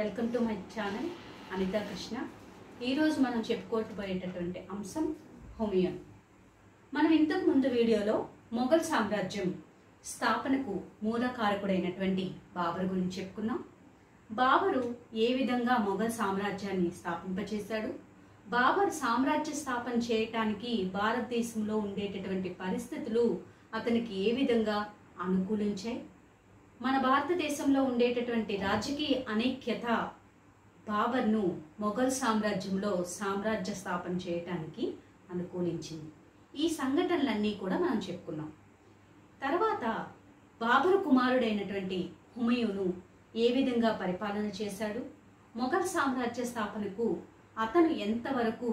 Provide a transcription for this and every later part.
Welcome to my channel Anitha Krishna. ఈరోజు మనం చెప్పుకోబోయేటటువంటి అంశం హుమయూన్. మనం ఇంతకు ముందు వీడియోలో మొఘల్ సామ్రాజ్యం స్థాపనకు మూలకారకుడైనటువంటి బాబర్ గురించి చెప్పుకున్నాం. బాబరు ఏ విధంగా మొఘల్ సామ్రాజ్యాన్ని స్థాపింపచేశాడు, బాబర్ సామ్రాజ్య స్థాపన చేయటానికి భారతదేశంలో ఉండేటటువంటి పరిస్థితులు అతనికి ఏ విధంగా అనుకూలించాయి, మన భారతదేశంలో ఉండేటటువంటి రాజకీయ అనైక్యత బాబర్ను మొఘల్ సామ్రాజ్యంలో సామ్రాజ్య స్థాపన చేయటానికి అనుకూలించింది. ఈ సంఘటనలన్నీ కూడా మనం చెప్పుకున్నాం. తర్వాత బాబరు కుమారుడైనటువంటి హుమయూను ఏ విధంగా పరిపాలన చేశాడు, మొఘల్ సామ్రాజ్య స్థాపనకు అతను ఎంతవరకు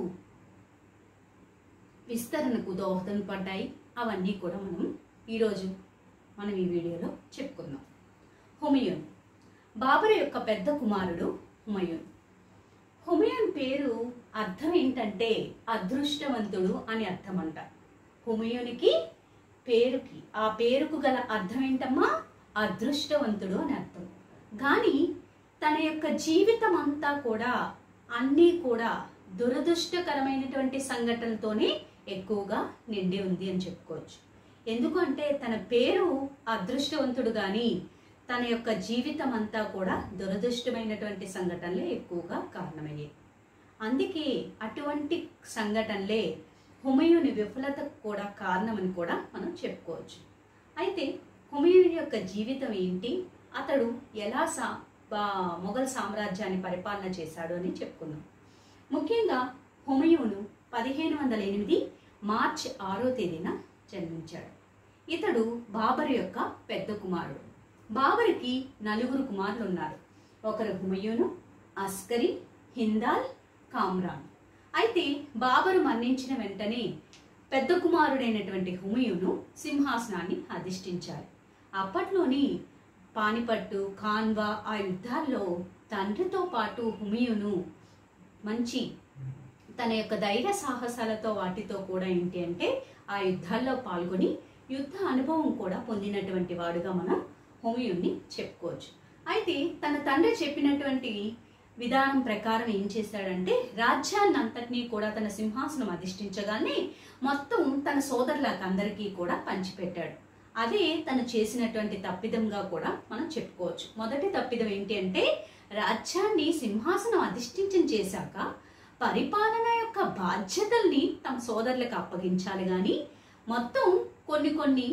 విస్తరణకు దోహదం పడ్డాయి, అవన్నీ కూడా ఈరోజు మనం ఈ వీడియోలో చెప్పుకుందాం. హుమయూన్ బాబర్ యొక్క పెద్ద కుమారుడు హుమయూన్. హుమయూన్ పేరు అర్థం ఏంటంటే అదృష్టవంతుడు అని అర్థం అంట. హుమయూన్కి పేరుకి ఆ పేరుకు గల అర్థం ఏంటమ్మా, అదృష్టవంతుడు అని అర్థం. కానీ తన యొక్క జీవితం అంతా కూడా అన్నీ కూడా దురదృష్టకరమైనటువంటి సంఘటనలతోనే ఎక్కువగా నిండి ఉంది అని చెప్పుకోవచ్చు. ఎందుకంటే తన పేరు అదృష్టవంతుడు కానీ తన యొక్క జీవితం అంతా కూడా దురదృష్టమైనటువంటి సంఘటనలే ఎక్కువగా కారణమయ్యాయి. అందుకే అటువంటి సంఘటనలే హుమయూన్ విఫలతకు కూడా కారణమని కూడా మనం చెప్పుకోవచ్చు. అయితే హుమయూన్ యొక్క జీవితం ఏంటి, అతడు ఎలా మొఘల్ సామ్రాజ్యాన్ని పరిపాలన చేశాడు అని చెప్పుకున్నాం. ముఖ్యంగా హుమయూను 1508 మార్చి 6వ తేదీన జన్మించాడు. ఇతడు బాబర్ యొక్క పెద్ద కుమారుడు. బాబర్కి 4 కుమారులు ఉన్నారు. ఒకరు హుమయూను, అస్కరి, హిందాల్, కామ్రాన్. అయితే బాబరు మరణించిన వెంటనే పెద్ద కుమారుడైనటువంటి హుమయూను సింహాసనాన్ని అధిష్ఠించారు. అప్పట్లోని పానిపట్టు, ఖాన్వా ఆ యుద్ధాల్లో తండ్రితో పాటు హుమయూను మంచి తన యొక్క ధైర్య సాహసాలతో వాటితో కూడా ఏంటి అంటే ఆ యుద్ధాల్లో పాల్గొని యుద్ధ అనుభవం కూడా పొందినటువంటి వాడుగా మనం హుమయూన్ని చెప్పుకోవచ్చు. అయితే తన తండ్రి చెప్పినటువంటి విధానం ప్రకారం ఏం చేశాడంటే రాజ్యాన్ని అంతటినీ కూడా తన సింహాసనం అధిష్ఠించగానే మొత్తం తన సోదరులకు అందరికీ కూడా పంచిపెట్టాడు. అదే తను చేసినటువంటి తప్పిదంగా కూడా మనం చెప్పుకోవచ్చు. మొదటి తప్పిదం ఏంటి అంటే రాజ్యాన్ని సింహాసనం అధిష్ఠించం చేశాక పరిపాలన యొక్క బాధ్యతల్ని తమ సోదరులకు అప్పగించాలి కానీ మొత్తం కొన్ని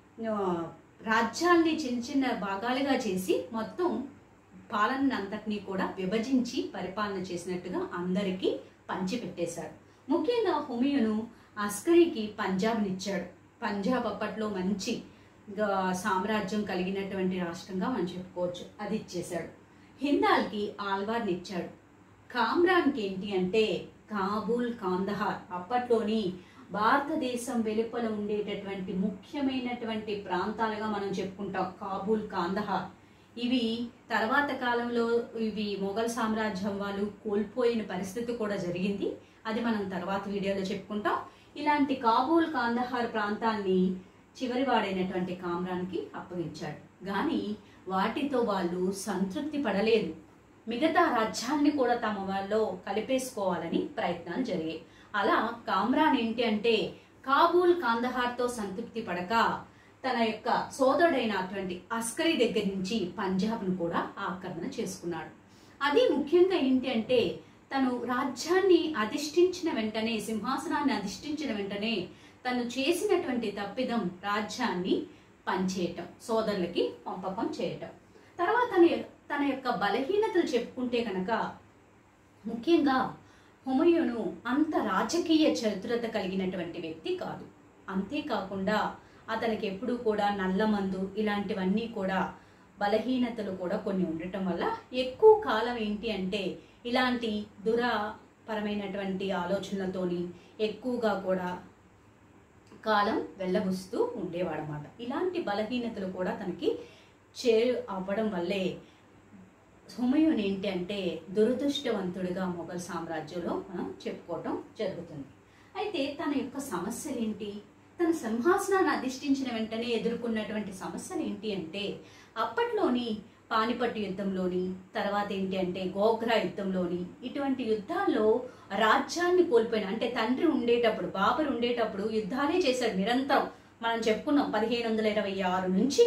రాజ్యాల్ని చిన్న చిన్న భాగాలుగా చేసి మొత్తం పాలన అంతటినీ కూడా విభజించి పరిపాలన చేసినట్టుగా అందరికీ పంచిపెట్టేశాడు. ముఖ్యంగా హుమయూను అస్కరికి పంజాబ్నిచ్చాడు. పంజాబ్ అప్పట్లో మంచి సామ్రాజ్యం కలిగినటువంటి రాష్ట్రంగా మనం చెప్పుకోవచ్చు, అది ఇచ్చేశాడు. హిందాల్కి ఆల్వార్ని ఇచ్చాడు. కామ్రాన్కి ఏంటి అంటే కాబూల్, కాందహార్ అప్పట్లోని భారతదేశం వెలుపల ఉండేటటువంటి ముఖ్యమైనటువంటి ప్రాంతాలుగా మనం చెప్పుకుంటాం. కాబూల్, కాందహార్ ఇవి తర్వాత కాలంలో ఇవి మొఘల్ సామ్రాజ్యం వాళ్ళు కోల్పోయిన పరిస్థితి కూడా జరిగింది. అది మనం తర్వాత వీడియోలో చెప్పుకుంటాం. ఇలాంటి కాబూల్, కాందహార్ ప్రాంతాన్ని చివరివాడైనటువంటి కామ్రాన్కి అప్పగించాడు. కానీ వాటితో వాళ్ళు సంతృప్తి పడలేదు. మిగతా రాజ్యాన్ని కూడా తమ వాళ్ళలో కలిపేసుకోవాలని ప్రయత్నాలు జరిగాయి. అలా కామ్రాన్ ఏంటి అంటే కాబూల్, కాందహార్తో సంతృప్తి పడక తన యొక్క సోదరుడైనటువంటి అస్కరి దగ్గర నుంచి పంజాబ్ను కూడా ఆక్రమణ చేసుకున్నాడు. అది ముఖ్యంగా ఏంటి అంటే తను రాజ్యాన్ని అధిష్ఠించిన వెంటనే, సింహాసనాన్ని అధిష్ఠించిన వెంటనే తను చేసినటువంటి తప్పిదం రాజ్యాన్ని పంచేయటం, సోదరులకి పంపకం చేయటం. తర్వాత తన యొక్క బలహీనతలు చెప్పుకుంటే కనుక ముఖ్యంగా హుమయూను అంత రాజకీయ చతురత కలిగినటువంటి వ్యక్తి కాదు. అంతేకాకుండా అతనికి ఎప్పుడూ కూడా నల్లమందు ఇలాంటివన్నీ కూడా బలహీనతలు కూడా కొన్ని ఉండటం వల్ల ఎక్కువ కాలం ఏంటి అంటే ఇలాంటి దురపరమైనటువంటి ఆలోచనలతోని ఎక్కువగా కూడా కాలం వెళ్ళబుస్తూ ఉండేవాడనమాట. ఇలాంటి బలహీనతలు కూడా తనకి చేరు అవ్వడం వల్లే హుమయూన్ ఏంటి అంటే దురదృష్టవంతుడిగా మొఘల్ సామ్రాజ్యంలో మనం చెప్పుకోవటం జరుగుతుంది. అయితే తన యొక్క సమస్యలు ఏంటి, తన సింహాసనాన్ని అధిష్ఠించిన వెంటనే ఎదుర్కొన్నటువంటి సమస్యలు ఏంటి అంటే అప్పట్లోని పానిపట్టు యుద్ధంలోని, తర్వాత ఏంటి అంటే గోగ్రా యుద్ధంలోని, ఇటువంటి యుద్ధాల్లో రాజ్యాన్ని కోల్పోయిన, అంటే తండ్రి ఉండేటప్పుడు, బాబర్ ఉండేటప్పుడు యుద్ధాలే చేశాడు నిరంతరం. మనం చెప్పుకున్నాం 1526 నుంచి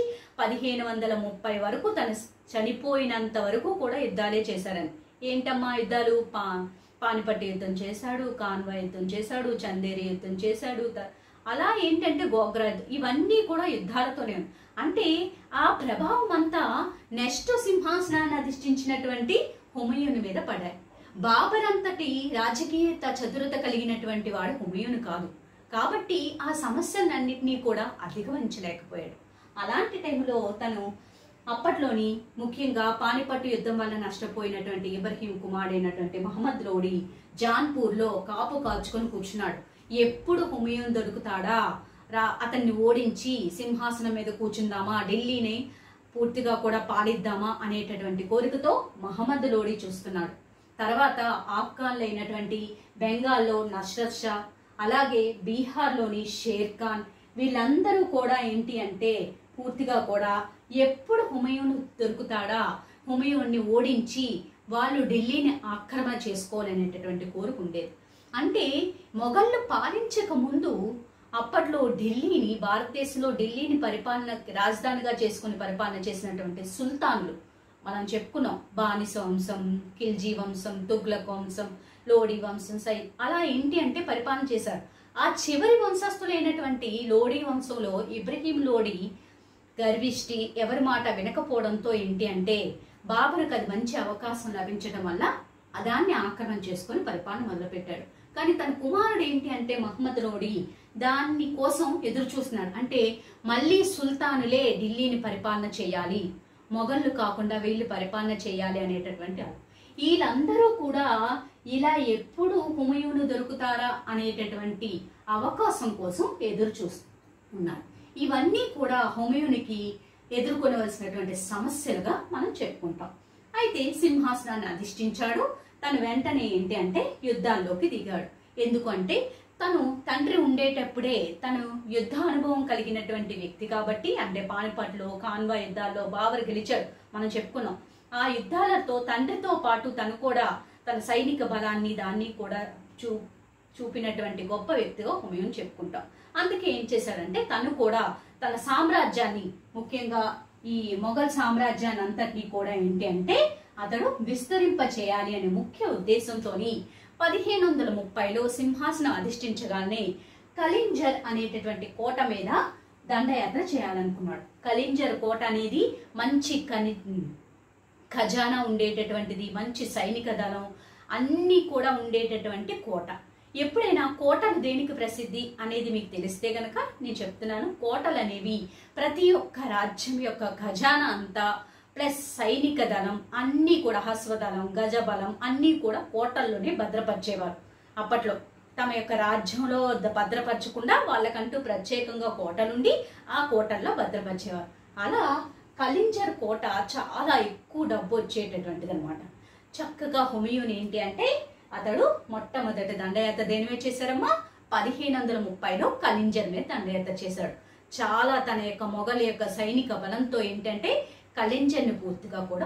1530 వరకు తను చనిపోయినంత వరకు కూడా యుద్ధాలే చేశాడని. ఏంటమ్మా యుద్ధాలు? పానిపట్టు యుద్ధం చేశాడు, కాన్వా యుద్ధం చేశాడు, చందేరి యుద్ధం చేశాడు, అలా ఏంటంటే గోగ్రా యుద్ధం, ఇవన్నీ కూడా యుద్ధాలతోనే. అంటే ఆ ప్రభావం అంతా నెక్స్ట్ సింహాసనాన్ని అధిష్ఠించినటువంటి హుమయూన్ మీద పడ్డాయి. బాబర్ అంతటి రాజకీయ చతురత కలిగినటువంటి వాడు హుమయూన్ కాదు. కాబట్టి ఆ సమస్యలన్నింటినీ కూడా అధిగమించలేకపోయాడు. అలాంటి టైంలో తను అప్పట్లోని ముఖ్యంగా పానిపట్టు యుద్ధం వల్ల నష్టపోయినటువంటి ఇబ్రహీం కుమారుడైనటువంటి మహమ్మద్ లోడి జాన్పూర్లో కాపు కాల్చుకొని కూర్చున్నాడు. ఎప్పుడు హుమయూన్ దొరుకుతాడా, అతన్ని ఓడించి సింహాసనం మీద కూర్చుందామా, ఢిల్లీని పూర్తిగా కూడా పాలిద్దామా అనేటటువంటి కోరికతో మహమ్మద్ లోడి చూస్తున్నాడు. తర్వాత ఆఫ్ఘన్లో అయినటువంటి బెంగాల్లో నస్రత్ షా, అలాగే బీహార్లోని షేర్ ఖాన్, వీళ్ళందరూ కూడా ఏంటి అంటే పూర్తిగా కూడా ఎప్పుడు హుమయూన్ దొరుకుతాడా, హుమయూన్ని ఓడించి వాళ్ళు ఢిల్లీని ఆక్రమణ చేసుకోవాలనేటటువంటి కోరిక ఉండేది. అంటే మొఘళ్ళు పాలించక ముందు అప్పట్లో ఢిల్లీని, భారతదేశంలో ఢిల్లీని రాజధానిగా చేసుకుని పరిపాలన చేసినటువంటి సుల్తాన్లు మనం చెప్పుకున్నాం. బానిస వంశం, ఖిల్జీ వంశం, తుగ్లక్ వంశం, లోడి వంశం, అలా ఏంటి అంటే పరిపాలన చేశారు. ఆ చివరి వంశస్థులైనటువంటి లోడి వంశంలో ఇబ్రహీం లోడి గర్విష్టి, ఎవరి మాట వినకపోవడంతో ఏంటి అంటే బాబర్కి అది మంచి అవకాశం లభించడం వల్ల దాన్ని ఆక్రమణ చేసుకుని పరిపాలన మొదలుపెట్టాడు. కానీ తన కుమారుడు ఏంటి అంటే మహమ్మద్ లోడి దాని కోసం ఎదురు చూస్తున్నాడు. అంటే మళ్ళీ సుల్తానులే ఢిల్లీని పరిపాలన చేయాలి, మొఘళ్ళు కాకుండా వీళ్ళు పరిపాలన చేయాలి అనేటటువంటి వీళ్ళందరూ కూడా ఇలా ఎప్పుడు హుమయూన్ దొరుకుతారా అనేటటువంటి అవకాశం కోసం ఎదురు చూస్తున్నారు. ఇవన్నీ కూడా హుమయూన్కి ఎదుర్కొనవలసినటువంటి సమస్యలుగా మనం చెప్పుకుంటాం. అయితే సింహాసనాన్ని అధిష్ఠించాడు. తను వెంటనే ఏంటి అంటే యుద్ధాల్లోకి దిగాడు. ఎందుకంటే తను తండ్రి ఉండేటప్పుడే తను యుద్ధ అనుభవం కలిగినటువంటి వ్యక్తి కాబట్టి, అంటే పానిపట్లో, కాన్వా యుద్ధాల్లో బాబర్ గెలిచాడు మనం చెప్పుకున్నాం. ఆ యుద్ధాలతో తండ్రితో పాటు తను కూడా తన సైనిక బలాన్ని దాన్ని కూడా చూపినటువంటి గొప్ప వ్యక్తిగా హుమయూన్ చెప్పుకుంటాం. అందుకే ఏం చేశాడంటే తను కూడా తన సామ్రాజ్యాన్ని, ముఖ్యంగా ఈ మొఘల్ సామ్రాజ్యాన్ని అంతటినీ కూడా ఏంటి అంటే అతడు విస్తరింప చేయాలి అనే ముఖ్య ఉద్దేశంతో 1530లో సింహాసనం అధిష్ఠించగానే కలింజర్ అనేటటువంటి కోట మీద దండయాత్ర చేయాలనుకున్నాడు. కలింజర్ కోట అనేది మంచి ఖజానా ఉండేటటువంటిది, మంచి సైనిక దళం అన్నీ కూడా ఉండేటటువంటి కోట. ఎప్పుడైనా కోటలు దేనికి ప్రసిద్ధి అనేది మీకు తెలిస్తే గనక నేను చెప్తున్నాను. కోటలు అనేవి ప్రతి ఒక్క రాజ్యం యొక్క ఖజానా అంతా ప్లస్ సైనిక దళం అన్నీ కూడా, హస్వదళం, గజబలం అన్నీ కూడా కోటల్లోనే భద్రపరిచేవారు. అప్పట్లో తమ యొక్క రాజ్యంలో భద్రపరచకుండా వాళ్ళకంటూ ప్రత్యేకంగా కోటలుండి ఆ కోటల్లో భద్రపరిచేవారు. అలా కలింజర్ కోట చాలా ఎక్కువ డబ్బు వచ్చేటటువంటిది అనమాట. చక్కగా హుమయూన్ ఏంటి అంటే అతడు మొట్టమొదటి దండయాత్ర దేని మీద చేశారమ్మా 1530లో కలింజర్ మీద దండయాత్ర చేశాడు. చాలా తన యొక్క మొఘల్ యొక్క సైనిక బలంతో ఏంటంటే కలింజర్ని పూర్తిగా కూడా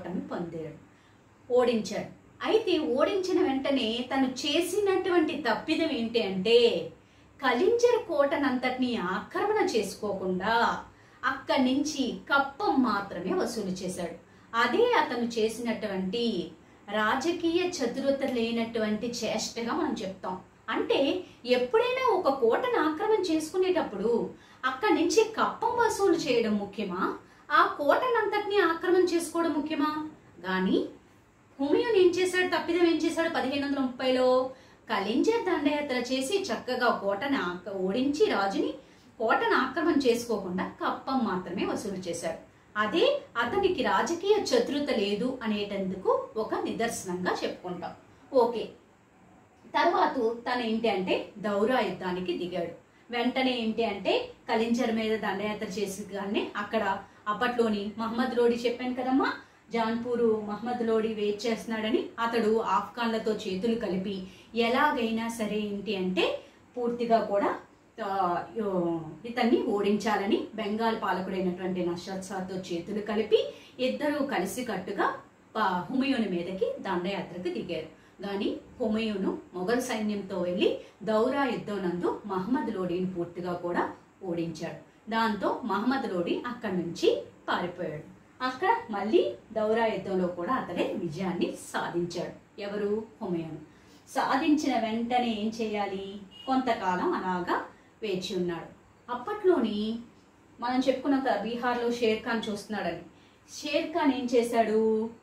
ఓడించాడు. అయితే ఓడించిన వెంటనే తను చేసినటువంటి తప్పిదం ఏంటి అంటే కలింజర్ కోటనంతటిని ఆక్రమణ చేసుకోకుండా అక్కడి నుంచి కప్పం మాత్రమే వసూలు చేశాడు. అదే అతను చేసినటువంటి రాజకీయ చతురత లేనటువంటి చేష్టగా మనం చెప్తాం. అంటే ఎప్పుడైనా ఒక కోటను ఆక్రమణ చేసుకునేటప్పుడు అక్కడి నుంచి కప్పం వసూలు చేయడం ముఖ్యమా, ఆ కోటనంతటిని ఆక్రమణ చేసుకోవడం ముఖ్యమా? కానీ హుమయూన్ ఏం చేశాడు, తప్పిదం ఏం చేశాడు? 1530లో కలింజర్ దండయాత్ర చేసి చక్కగా కోటను ఓడించి రాజుని కోటను ఆక్రమణ చేసుకోకుండా కప్పం మాత్రమే వసూలు చేశాడు. అదే అతనికి రాజకీయ చతురత లేదు అనేటందుకు ఒక నిదర్శనంగా చెప్పుకుంటాం. ఓకే, తర్వాత తను ఏంటి అంటే దౌరా యుద్ధానికి దిగాడు. వెంటనే ఏంటి అంటే కలింజర్ మీద దండయాత్ర చేసి కానీ అక్కడ అప్పట్లోని మహమ్మద్ లోడి చెప్పాను కదమ్మా, జాన్పూరు మహమ్మద్ లోడి వెయిట్ చేస్తున్నాడని అతడు ఆఫ్ఘన్లతో చేతులు కలిపి ఎలాగైనా సరే ఏంటి అంటే పూర్తిగా కూడా ఇతన్ని ఓడించాలని బెంగాల్ పాలకుడైనటువంటి నస్రత్ షాతో చేతులు కలిపి ఇద్దరూ కలిసి కట్టుగా హుమయూన్ మీదకి దండయాత్రకు దిగారు. కానీ హుమయూను మొఘల్ సైన్యంతో వెళ్లి దౌరా యుద్ధం నందు మహమ్మద్ లోడీని పూర్తిగా కూడా ఓడించాడు. దాంతో మహమ్మద్ లోడీ అక్కడి నుంచి పారిపోయాడు. అక్కడ మళ్ళీ దౌరా యుద్ధంలో కూడా అతడే విజయాన్ని సాధించాడు. ఎవరు? హుమయూన్. సాధించిన వెంటనే ఏం చేయాలి? కొంతకాలం అలాగా వేచి ఉన్నాడు. అప్పట్లోని మనం చెప్పుకున్నాం కదా బీహార్లో షేర్ ఖాన్ చూస్తున్నాడని. షేర్ ఖాన్ ఏం చేశాడు?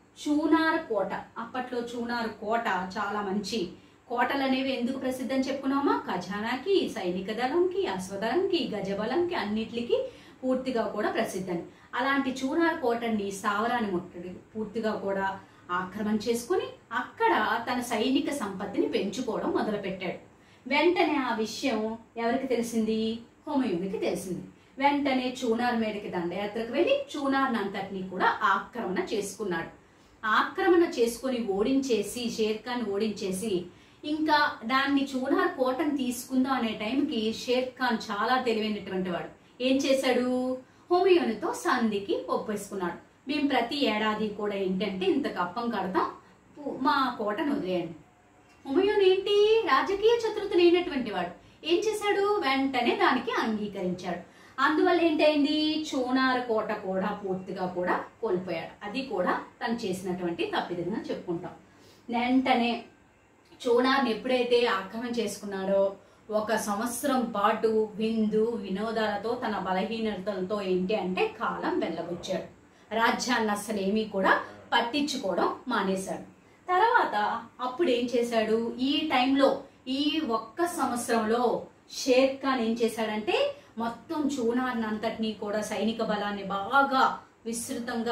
చూనార్ కోట, అప్పట్లో చూనార్ కోట చాలా మంచి కోటలు అనేవి ఎందుకు ప్రసిద్ధి అని చెప్పుకున్నామా? ఖజానాకి, సైనిక దళంకి, అశ్వదళంకి, గజబలంకి అన్నిటికి పూర్తిగా కూడా ప్రసిద్ధని. అలాంటి చూనార్ కోటని స్థావరాన్ని ముట్టడి పూర్తిగా కూడా ఆక్రమణ చేసుకుని అక్కడ తన సైనిక సంపత్తిని పెంచుకోవడం మొదలుపెట్టాడు. వెంటనే ఆ విషయం ఎవరికి తెలిసింది? హుమయూన్కి తెలిసింది. వెంటనే చూనార్ మీదకి దండయాత్రకు వెళ్ళి చూనార్ అంతటినీ కూడా ఆక్రమణ చేసుకున్నాడు. ఆక్రమణ చేసుకుని ఓడించేసి, షేర్ ఖాన్ ఓడించేసి, ఇంకా దాన్ని చూనార్ కోటను తీసుకుందాం అనే టైంకి షేర్ ఖాన్ చాలా తెలివైనటువంటి వాడు. ఏం చేశాడు? హుమయూన్తో సంధికి ఒప్పేసుకున్నాడు. మేము ప్రతి ఏడాది కూడా ఏంటంటే ఇంత కప్పం కడతాం, మా కోటను వదిలేయండి. హుమయూన్ ఏంటి, రాజకీయ చతురత లేనటువంటి వాడు. ఏం చేశాడు? వెంటనే దానికి అంగీకరించాడు. అందువల్ల ఏంటైంది? చూనార్ కోట కూడా పూర్తిగా కూడా కోల్పోయాడు. అది కూడా తను చేసినటువంటి తప్పిదంగా చెప్పుకుంటాం. వెంటనే చూనార్ని ఎప్పుడైతే ఆక్రమణ చేసుకున్నాడో 1 సంవత్సరం పాటు విందు వినోదాలతో తన బలహీనతలతో ఏంటి అంటే కాలం వెళ్ళబుచ్చాడు. రాజ్యాన్ని అసలు ఏమీ కూడా పట్టించుకోవడం మానేశాడు. తర్వాత అప్పుడు ఏం చేశాడు? ఈ టైంలో ఈ 1 సంవత్సరంలో షేర్ ఖాన్ ఏం చేశాడంటే మొత్తం చూనార్ని అంతటినీ కూడా సైనిక బలాన్ని బాగా విస్తృతంగా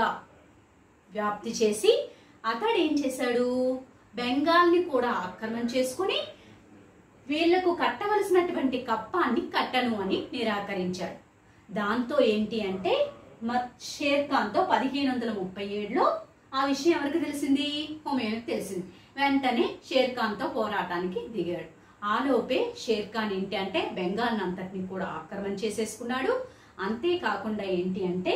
వ్యాప్తి చేసి అతడు ఏం చేశాడు? బెంగాల్ని కూడా ఆక్రమణ చేసుకుని వీళ్లకు కట్టవలసినటువంటి కప్పాన్ని కట్టను అని నిరాకరించాడు. దాంతో ఏంటి అంటే షేర్ ఖాన్తో 1537లో ఆ విషయం ఎవరికి తెలిసింది? హుమయూన్కి తెలిసింది. వెంటనే షేర్ ఖాన్తో పోరాటానికి దిగాడు. ఆలోపే షేర్ ఖాన్ ఏంటి అంటే బెంగాల్ అంతటిని కూడా ఆక్రమణ చేసేసుకున్నాడు. అంతేకాకుండా ఏంటి అంటే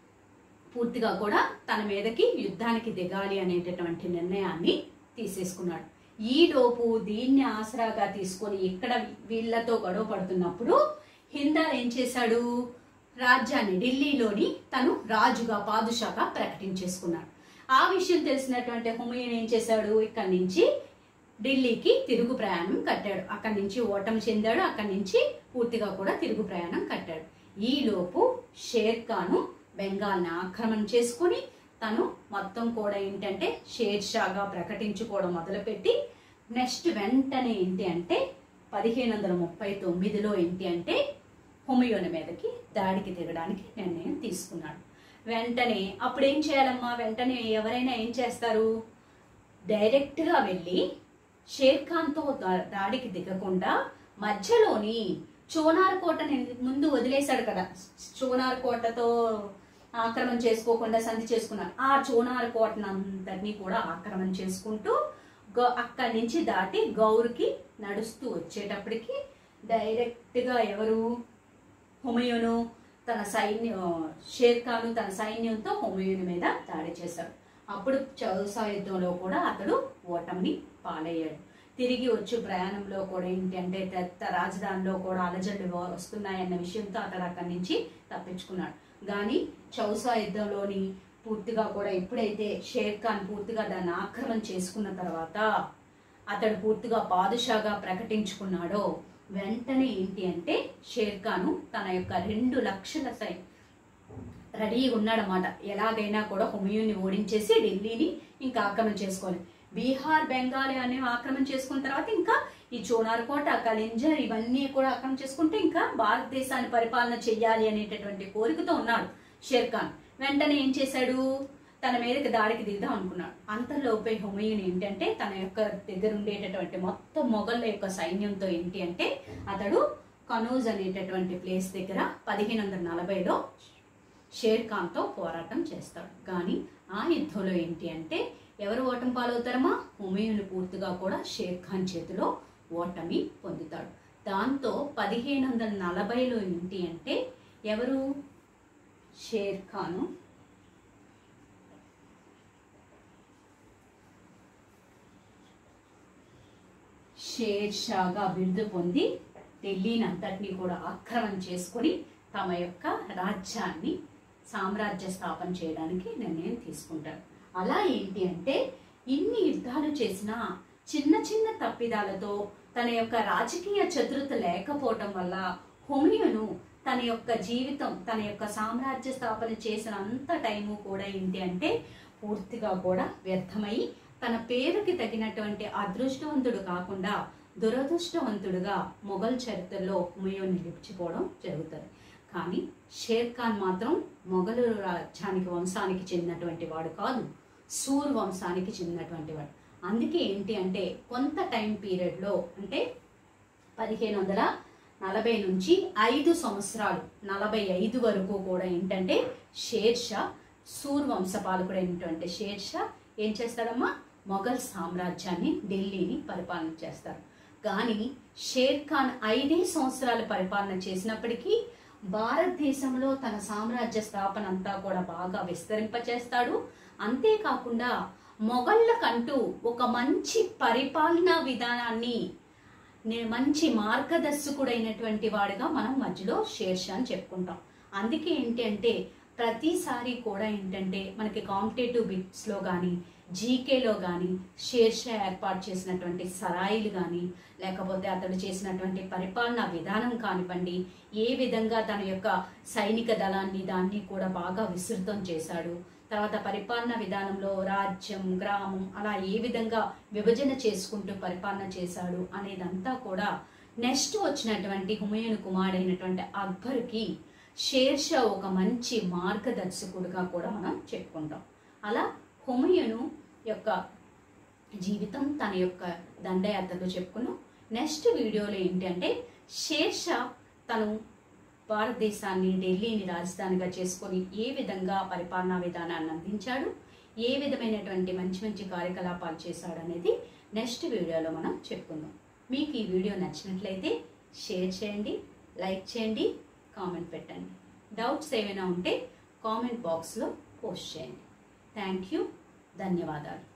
పూర్తిగా కూడా తన మీదకి యుద్ధానికి దిగాలి అనేటటువంటి నిర్ణయాన్ని తీసేసుకున్నాడు. ఈ లోపు దీన్ని ఆసరాగా తీసుకొని ఇక్కడ వీళ్లతో గొడవ పడుతున్నప్పుడు హిందాల్ ఏం చేశాడు? రాజ్యాన్ని ఢిల్లీలోని తను రాజుగా పాదుషాగా ప్రకటించేసుకున్నాడు. ఆ విషయం తెలిసినటువంటి హుమయూన్ ఏం చేశాడు? ఇక్కడి నుంచి ఢిల్లీకి తిరుగు ప్రయాణం కట్టాడు. అక్కడి నుంచి ఓటమి చెందాడు. అక్కడి నుంచి పూర్తిగా కూడా తిరుగు ప్రయాణం కట్టాడు. ఈ లోపు షేర్ ఖాన్ బెంగాల్ని ఆక్రమణ చేసుకుని తను మొత్తం కూడా ఏంటంటే షేర్ షాగా ప్రకటించుకోవడం మొదలుపెట్టి నెక్స్ట్ వెంటనే ఏంటి అంటే 1539లో ఏంటి అంటే హుమయూన్ మీదకి దాడికి దిగడానికి నిర్ణయం తీసుకున్నాడు. వెంటనే అప్పుడు ఏం చేయాలమ్మా? వెంటనే ఎవరైనా ఏం చేస్తారు? డైరెక్ట్గా వెళ్ళి షేర్ ఖాన్తో దాడికి దిగకుండా మధ్యలోని చూనార్ కోటని ముందు వదిలేశాడు కదా, చూనార్ కోటతో ఆక్రమణ చేసుకోకుండా సంధి చేసుకున్నారు. ఆ చూనార్ కోటను అంతటినీ కూడా ఆక్రమణ చేసుకుంటూ అక్కడి నుంచి దాటి గౌర్కి నడుస్తూ వచ్చేటప్పటికి డైరెక్ట్గా ఎవరు? హుమయూను తన షేర్ ఖాన్ తన సైన్యంతో హుమయూన్ మీద దాడి చేశాడు. అప్పుడు చౌసా యుద్ధంలో కూడా అతడు ఓటమిని పాలయ్యాడు. తిరిగి వచ్చి ప్రయాణంలో కూడా ఏంటి అంటే పెద్ద రాజధానిలో కూడా అలజడులు వస్తున్నాయన్న విషయంతో అతడు అక్కడి నుంచి తప్పించుకున్నాడు. కానీ చౌసా యుద్ధంలోని పూర్తిగా కూడా ఎప్పుడైతే షేర్ ఖాన్ పూర్తిగా దాన్ని ఆక్రమణ చేసుకున్న తర్వాత అతడు పూర్తిగా పాదుషాగా ప్రకటించుకున్నాడో వెంటనే ఏంటి అంటే షేర్ ఖాన్ తన యొక్క 2 లక్షల రెడీ ఉన్నాడన్నమాట. ఎలాగైనా కూడా హుమయూన్ని ఓడించేసి ఢిల్లీని ఇంకా ఆక్రమణ చేసుకోవాలి. బీహార్ బెంగాల్ అనేవి ఆక్రమణ చేసుకున్న తర్వాత ఇంకా ఈ చూనార్ కోట, కలింజర్ ఇవన్నీ కూడా ఆక్రమణ చేసుకుంటే ఇంకా భారతదేశాన్ని పరిపాలన చెయ్యాలి అనేటటువంటి కోరికతో ఉన్నాడు షేర్ ఖాన్. వెంటనే ఏం చేశాడు? తన మీదకి దాడికి దిగుదాం అనుకున్నాడు. అంతలోపే హుమయూన్ ఏంటంటే తన యొక్క దగ్గర ఉండేటటువంటి మొత్తం మొఘళ్ళ యొక్క సైన్యంతో ఏంటి అంటే అతడు కనౌజ్ అనేటటువంటి ప్లేస్ దగ్గర 1540లో షేర్ ఖాన్తో పోరాటం చేస్తాడు. కానీ ఆ యుద్ధంలో ఏంటి అంటే ఎవరు ఓటమి పాలవుతారమ్మా? హుమయూన్ పూర్తిగా కూడా షేర్ ఖాన్ చేతిలో ఓటమి పొందుతాడు. దాంతో 1540లో ఏంటి అంటే ఎవరు, షేర్ ఖాను షేర్ షాగా బిరుదు పొంది ఢిల్లీని అంతటినీ కూడా ఆక్రమణ చేసుకొని తమ యొక్క రాజ్యాన్ని సామ్రాజ్య స్థాపన చేయడానికి నిర్ణయం తీసుకుంటారు. అలా ఏంటి అంటే ఇన్ని యుద్ధాలు చేసిన చిన్న చిన్న తప్పిదాలతో తన యొక్క రాజకీయ చతురత లేకపోవటం వల్ల హుమయూను తన యొక్క జీవితం, తన యొక్క సామ్రాజ్య స్థాపన చేసిన అంత టైము కూడా ఏంటి అంటే పూర్తిగా కూడా వ్యర్థమై తన పేరుకి తగినటువంటి అదృష్టవంతుడు కాకుండా దురదృష్టవంతుడుగా మొఘల్ చరిత్రలో హుమయూన్ నిలిచిపోవడం జరుగుతుంది. కానీ షేర్ ఖాన్ మాత్రం మొఘలు రాజ్యానికి వంశానికి చెందినటువంటి వాడు కాదు, సూర్ వంశానికి చెందినటువంటి వాడు. అందుకే ఏంటి అంటే కొంత టైం పీరియడ్లో అంటే 1540 నుంచి 5 సంవత్సరాలు 45 వరకు కూడా ఏంటంటే షేర్ షా, సూర్ వంశపాలకుడైనటువంటి షేర్ షా ఏం చేస్తాడమ్మా, మొఘల్ సామ్రాజ్యాన్ని, ఢిల్లీని పరిపాలన చేస్తారు. కానీ షేర్ ఖాన్ 5 సంవత్సరాలు పరిపాలన చేసినప్పటికీ భారతదేశంలో తన సామ్రాజ్య స్థాపన అంతా కూడా బాగా విస్తరింపచేస్తాడు. అంతేకాకుండా మొఘళ్ళకంటూ ఒక మంచి పరిపాలనా విధానాన్ని, మంచి మార్గదర్శకుడైనటువంటి వాడుగా మనం మధ్యలో షేర్ షా అని చెప్పుకుంటాం. అందుకే ఏంటి అంటే ప్రతిసారి కూడా ఏంటంటే మనకి కాంపిటేటివ్ బిట్స్లో కానీ జీకేలో కానీ షేర్ షా ఏర్పాటు చేసినటువంటి సరాయిలు కానీ లేకపోతే అతడు చేసినటువంటి పరిపాలనా విధానం కానివ్వండి, ఏ విధంగా తన యొక్క సైనిక దళాన్ని దాన్ని కూడా బాగా విస్తృతం చేశాడు, తర్వాత పరిపాలనా విధానంలో రాజ్యం, గ్రామం అలా ఏ విధంగా విభజన చేసుకుంటూ పరిపాలన చేశాడు అనేదంతా కూడా నెక్స్ట్ వచ్చినటువంటి హుమయూన్ కుమారుడైనటువంటి అక్బర్కి షేర్ షా ఒక మంచి మార్గదర్శకుడిగా కూడా మనం చెప్పుకుంటాం. అలా హుమయూను యొక్క జీవితం, తన యొక్క దండయాత్రలో చెప్పుకున్నాం. నెక్స్ట్ వీడియోలో ఏంటంటే షేర్ షా తను భారతదేశాన్ని, ఢిల్లీని రాజధానిగా చేసుకొని ఏ విధంగా పరిపాలనా విధానాన్ని అందించాడు, ఏ విధమైనటువంటి మంచి మంచి కార్యకలాపాలు చేశాడు అనేది నెక్స్ట్ వీడియోలో మనం చెప్పుకుందాం. మీకు ఈ వీడియో నచ్చినట్లయితే షేర్ చేయండి, లైక్ చేయండి, కామెంట్ పెట్టండి. డౌట్స్ ఏమైనా ఉంటే కామెంట్ బాక్స్లో పోస్ట్ చేయండి. థ్యాంక్ యూ, ధన్యవాదాలు.